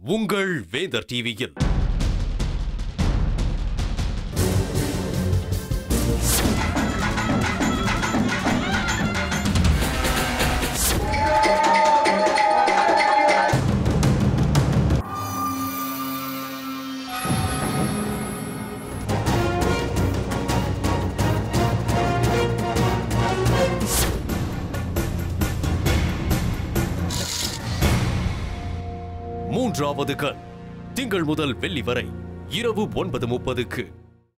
உங்கள் வேந்தர் டிவியில் மூன்றாவது கண் திங்கள் முதல் வெள்ளி வரை இரவு 9:30க்கு